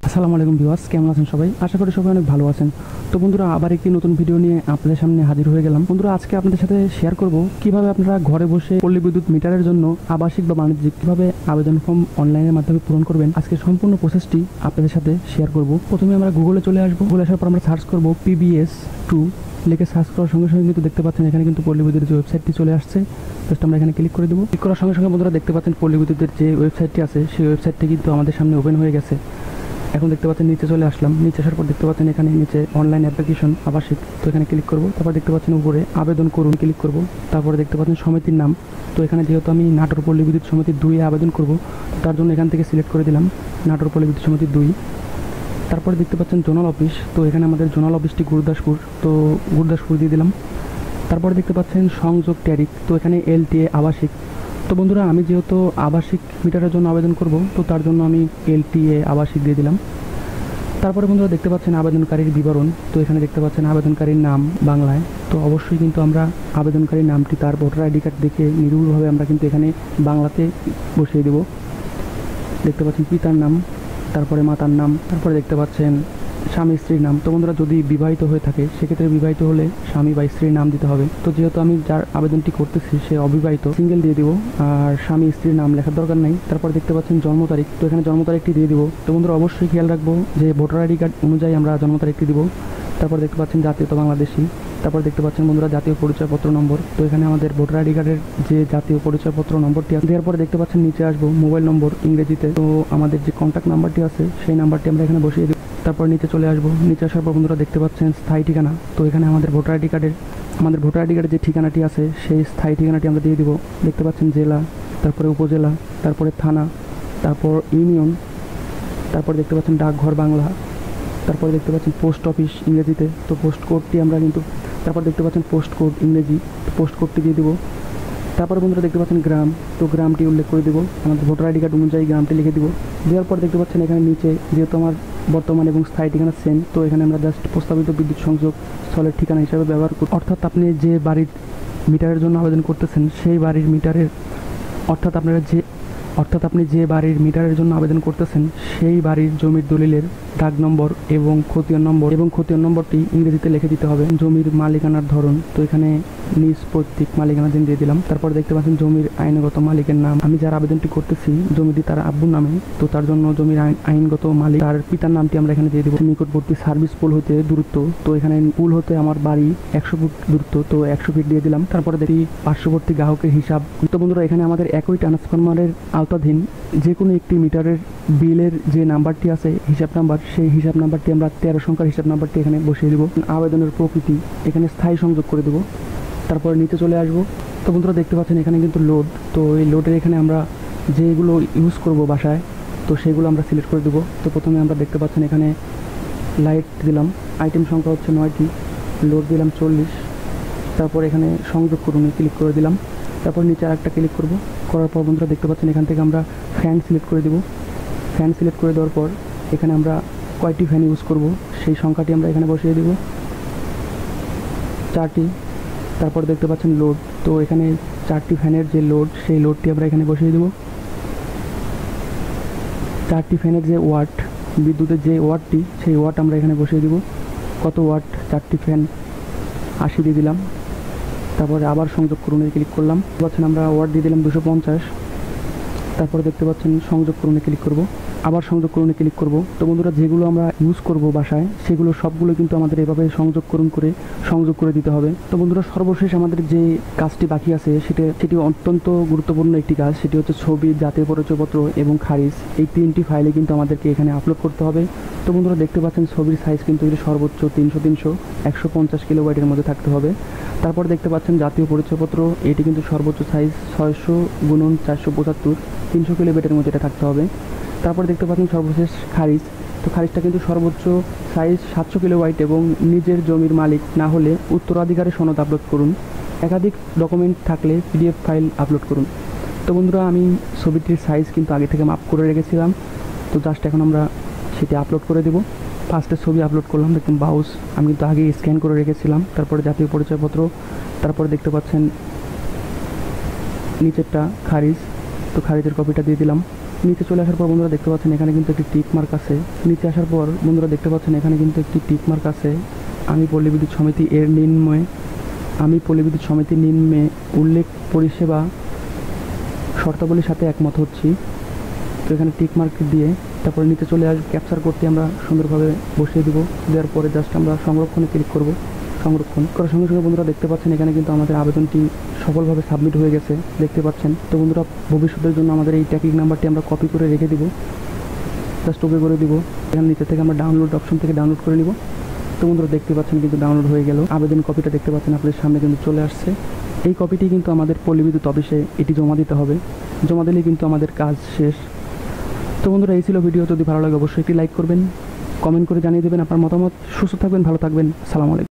আসসালামু আলাইকুম ভিউয়ার্স, কেমন আছেন সবাই? আশা করি সবাই অনেক ভালো আছেন। তো বন্ধুরা, আবার একটি নতুন ভিডিও নিয়ে আপনাদের সামনে হাজির হয়ে গেলাম। বন্ধুরা, আজকে আপনাদের সাথে শেয়ার করব কিভাবে আপনারা ঘরে বসে পল্লী বিদ্যুৎ মিটারের জন্য আবাসিক বা বাণিজ্যিক কিভাবে আবেদন ফর্ম অনলাইনের মাধ্যমে পূরণ করবেন। আজকে সম্পূর্ণ প্রসেসটি আপনাদের সাথে শেয়ার করব। প্রথমে আমরা গুগলে চলে আসবো। গুগলে আসার পর আমরা সার্চ করব PBS2 লিখে সার্চ করার সঙ্গে সঙ্গে কিন্তু দেখতে পাচ্ছেন এখানে কিন্তু পল্লী বিদ্যুতের যে ওয়েবসাইটটি চলে আসছে। জাস্ট আমরা এখানে ক্লিক করে দেবো। ক্লিক করার সঙ্গে সঙ্গে বন্ধুরা দেখতে পাচ্ছেন পল্লী বিদ্যুতের যে ওয়েবসাইটটি আছে সেই ওয়েবসাইটটি কিন্তু আমাদের সামনে ওপেন হয়ে গেছে। এখন দেখতে পাচ্ছেন নিচে চলে আসলাম। নিচে আসার পর দেখতে পাচ্ছেন এখানে নিচে অনলাইন অ্যাপ্লিকেশন আবাসিক, তো এখানে ক্লিক করব। তারপর দেখতে পাচ্ছেন উপরে আবেদন করুন, ক্লিক করব। তারপরে দেখতে পাচ্ছেন সমিতির নাম, তো এখানে যেহেতু আমি নাটোর পল্লী বিদ্যুৎ সমিতি 2-এ আবেদন করব, তার জন্য এখান থেকে সিলেক্ট করে দিলাম নাটোর পল্লী বিদ্যুৎ সমিতি 2। তারপরে দেখতে পাচ্ছেন জোনাল অফিস, তো এখানে আমাদের জোনাল অফিসটি গুরুদাসপুর, তো গুরুদাসপুর দিয়ে দিলাম। তারপরে দেখতে পাচ্ছেন সংযোগ ট্যারিফ, তো এখানে LTA আবাসিক। তো বন্ধুরা, আমি যেহেতু আবাসিক মিটারের জন্য আবেদন করব, তো তার জন্য আমি LTA আবাসিক দিয়ে দিলাম। তারপরে বন্ধুরা দেখতে পাচ্ছেন আবেদনকারীর বিবরণ, তো এখানে দেখতে পাচ্ছেন আবেদনকারীর নাম বাংলায়। তো অবশ্যই কিন্তু আমরা আবেদনকারীর নামটি তার ভোটার আইডি কার্ড দেখে নির্ভুলভাবে আমরা কিন্তু এখানে বাংলাতে বসিয়ে দেব। দেখতে পাচ্ছেন পিতার নাম, তারপরে মাতার নাম, তারপরে দেখতে পাচ্ছেন স্বামী স্ত্রীর নাম। তো বন্ধুরা, যদি বিবাহিত হয়ে থাকে সেক্ষেত্রে বিবাহিত হলে স্বামী বা স্ত্রীর নাম দিতে হবে। তো যেহেতু আমি যার আবেদনটি করতেছি সে অবিবাহিত, সিঙ্গেল দিয়ে দিব, আর স্বামী স্ত্রীর নাম লেখার দরকার নেই। তারপর দেখতে পাচ্ছেন জন্ম তারিখ, তো এখানে জন্ম তারিখটি দিয়ে দিব। তো বন্ধুরা, অবশ্যই খেয়াল রাখবো যে ভোটার আইডি কার্ড অনুযায়ী আমরা জন্ম তারিখটি দিব। তারপর দেখতে পাচ্ছেন জাতীয়তা বাংলাদেশি। তারপর দেখতে পাচ্ছেন বন্ধুরা জাতীয় পরিচয়পত্র নম্বর, তো এখানে আমাদের ভোটার আইডি কার্ডের যে জাতীয় পরিচয়পত্র নম্বরটি আছে দেওয়ার পরে দেখতে পাচ্ছেন নিচে আসবো মোবাইল নম্বর ইংরেজিতে, তো আমাদের যে কন্ট্যাক্ট নাম্বারটি আছে সেই নাম্বারটি আমরা এখানে বসিয়ে দিব। তারপর নিচে চলে আসবো। নিচে আসার পর বন্ধুরা দেখতে পাচ্ছেন স্থায়ী ঠিকানা, তো এখানে আমাদের ভোটার আইডি কার্ডের যে ঠিকানাটি আছে সেই স্থায়ী ঠিকানাটি আমরা দিয়ে দিব। দেখতে পাচ্ছেন জেলা, তারপরে উপজেলা, তারপরে থানা, তারপর ইউনিয়ন, তারপর দেখতে পাচ্ছেন ডাকঘর বাংলা, তারপরে দেখতে পাচ্ছেন পোস্ট অফিস ইংরেজিতে, তো পোস্ট কোডটি আমরা কিন্তু, তারপর দেখতে পাচ্ছেন পোস্ট কোড ইংরেজি, পোস্ট কোডটি দিয়ে দেবো। তারপরে বন্ধুরা দেখতে পাচ্ছেন গ্রাম, তো গ্রামটি উল্লেখ করে দেবো, আমাদের ভোটার আইডি কার্ড অনুযায়ী গ্রামটি লিখে দিব। দেওয়ার পর দেখতে পাচ্ছেন এখানে নিচে যেহেতু আমার বর্তমান এবং স্থায়ী ঠিকানা সেম, তো এখানে আমরা জাস্ট প্রস্তাবিত বিদ্যুৎ সংযোগ স্থলের ঠিকানা হিসাবে ব্যবহার করি। অর্থাৎ আপনি যে বাড়ির মিটারের জন্য আবেদন করতেছেন সেই বাড়ির মিটারের, অর্থাৎ আপনি যে বাড়ির মিটারের জন্য আবেদন করতেছেন সেই বাড়ির জমির দলিলের দাগ নম্বর এবং খতিয়ান নম্বরটি ইংরেজিতে লিখে দিতে হবে। জমির মালিকানার ধরন, তো এখানে নিজ পৈতৃক মালিকানা দিন দিয়ে দিলাম। তারপর দেখতে পাচ্ছেন জমির আইনগত মালিকের নাম, আমি যার আবেদনটি করতেছি জমিটি তার আব্বুর নামে, তো তার জন্য জমির আইনগত মালিক তার পিতার নামটি আমরা এখানে দিয়ে দেবো। নিকটবর্তী সার্ভিস পোল হতে দূরত্ব, তো এখানে পুল হতে আমার বাড়ি 100 ফুট দূরত্ব, তো 100 ফিট দিয়ে দিলাম। তারপরে দেখি পার্শ্ববর্তী গ্রাহকের হিসাব। তো বন্ধুরা, এখানে আমাদের একই ট্রান্সফরমারের আওতাধীন যে কোনো একটি মিটারের বিলের যে নাম্বারটি আছে হিসাব নাম্বার, সেই হিসাব নাম্বারটি আমরা 13 সংখ্যার হিসাব নাম্বারটি এখানে বসিয়ে দেবো। আবেদনের প্রকৃতি এখানে স্থায়ী সংযোগ করে দেবো। তারপরে নিচে চলে আসবো। তো বন্ধুরা দেখতে পাচ্ছেন এখানে কিন্তু লোড, তো এই লোডের এখানে আমরা যেগুলো ইউজ করব বাসায়, তো সেগুলো আমরা সিলেক্ট করে দেবো। তো প্রথমে আমরা দেখতে পাচ্ছেন এখানে লাইট দিলাম, আইটেম সংখ্যা হচ্ছে 9টি, লোড দিলাম 40। তারপর এখানে সংযোগ করুন ক্লিক করে দিলাম। তারপর নিচে আরেকটা ক্লিক করব, করার পর বন্ধুরা দেখতে পাচ্ছেন এখান থেকে আমরা ফ্যান সিলেক্ট করে দেব। ফ্যান সিলেক্ট করে দেওয়ার পর এখানে আমরা কয়টি ফ্যান ইউজ করব সেই সংখ্যাটি আমরা এখানে বসিয়ে দেব, 4টি। তারপর দেখতে পাচ্ছেন লোড, তো এখানে 4টি ফ্যানের যে লোড সেই লোডটি আমরা এখানে বসিয়ে দেব। 4টি ফ্যানের যে ওয়াট, বিদ্যুতের যে ওয়াটটি সেই ওয়াট আমরা এখানে বসিয়ে দেব। কত ওয়াট 4টি ফ্যান, 80 দিয়ে দিলাম। তারপরে আবার সংযোগ করুন ক্লিক করলাম, পাচ্ছেন আমরা ওয়াট দিয়ে দিলাম 250। তারপরে দেখতে পাচ্ছেন সংযোগ করুন ক্লিক করব, আবার সংযোগ করুন ক্লিক করব। তো বন্ধুরা, যেগুলো আমরা ইউজ করব বাসায় সেগুলো সবগুলো কিন্তু আমাদের এভাবে সংযোগ করে দিতে হবে। তো বন্ধুরা, সর্বশেষ আমাদের যে কাজটি বাকি আছে সেটি অত্যন্ত গুরুত্বপূর্ণ একটি কাজ, সেটি হচ্ছে ছবি, জাতীয় পরিচয়পত্র এবং খারিজ, এই 3টি ফাইলে কিন্তু আমাদেরকে এখানে আপলোড করতে হবে। তো বন্ধুরা দেখতে পাচ্ছেন ছবির সাইজ কিন্তু এটি সর্বোচ্চ 300 150 কিলোবাইটের মধ্যে থাকতে হবে। তারপর দেখতে পাচ্ছেন জাতীয় পরিচয়পত্র, এটি কিন্তু সর্বোচ্চ সাইজ 600x475 300 কিলোবাইটের মধ্যে এটা থাকতে হবে। তারপর দেখতে পাচ্ছেন সর্বশেষ খারিজ, তো খারিজটা কিন্তু সর্বোচ্চ সাইজ 700 কিলোবাইট এবং নিজের জমির মালিক না হলে উত্তরাধিকারের সনদ আপলোড করুন। একাধিক ডকুমেন্ট থাকলে PDF ফাইল আপলোড করুন। তো বন্ধুরা, আমি ছবিটির সাইজ কিন্তু আগে থেকে মাপ করে রেখেছিলাম, তো জাস্ট এখন আমরা সেটি আপলোড করে দেব। ফার্স্টে ছবি আপলোড করলাম, দেখুন বাউস আমি কিন্তু আগে স্ক্যান করে রেখেছিলাম। তারপরে জাতীয় পরিচয়পত্র, তারপরে দেখতে পাচ্ছেন নিচেরটা খারিজ, তো খারিজের কপিটা দিয়ে দিলাম। নিচে চলে আসার পর বন্ধুরা দেখতে পাচ্ছেন এখানে কিন্তু একটি টিক মার্ক আছে। নিচে আসার পর বন্ধুরা দেখতে পাচ্ছেন এখানে কিন্তু একটি টিক মার্ক আছে। আমি পল্লী বিদ্যুৎ সমিতি এর নিম্নে উল্লেখ পরিষেবা শর্তাবলীর সাথে একমত হচ্ছি। তো এখানে টিক মার্ক দিয়ে তারপরে নিচে চলে আসবে। ক্যাপচার করতে আমরা সুন্দরভাবে বসিয়ে দেবো। দেওয়ার পরে জাস্ট আমরা সংরক্ষণে ক্লিক করব। সংরক্ষণ করার সঙ্গে সঙ্গে বন্ধুরা দেখতে পাচ্ছেন এখানে কিন্তু আমাদের আবেদনটি সফলভাবে সাবমিট হয়ে গেছে, দেখতে পাচ্ছেন। তো বন্ধুরা ভবিষ্যতের জন্য আমাদের এই ট্র্যাকিং নাম্বারটি আমরা কপি করে রেখে দিব, জাস্ট ওকে করে দিব। এখানে নিচে থেকে আমরা ডাউনলোড অপশন থেকে ডাউনলোড করে নিব। তো বন্ধুরা দেখতে পাচ্ছেন কিন্তু ডাউনলোড হয়ে গেল। আবেদন কপিটা দেখতে পাচ্ছেন আপনাদের সামনে কিন্তু চলে আসছে। এই কপিটি কিন্তু আমাদের পল্লী বিদ্যুৎ অফিসে এটি জমা দিতে হবে। জমা দিলেই কিন্তু আমাদের কাজ শেষ। তো বন্ধুরা এই ছিল ভিডিও। যদি ভালো লাগে অবশ্যই একটি লাইক করবেন, কমেন্ট করে জানিয়ে দেবেন আপনার মতামত। সুস্থ থাকবেন, ভালো থাকবেন। সালাম আলাইকুম।